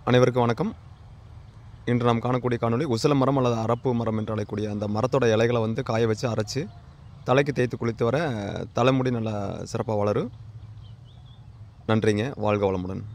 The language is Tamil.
அனைவருக்கும் வணக்கம். இன்று நாம் காணக்கூடிய காணொளி உசில மரம் அல்லது அரப்பு மரம் என்று அழைக்கக்கூடிய அந்த மரத்தோட இலைகளை காய வச்சு அரைச்சி தலைக்கு தேய்த்து குளித்து வர தலைமுடி நல்லா சிறப்பாக வளரும். நன்றிங்க. வாழ்க வளமுடன்.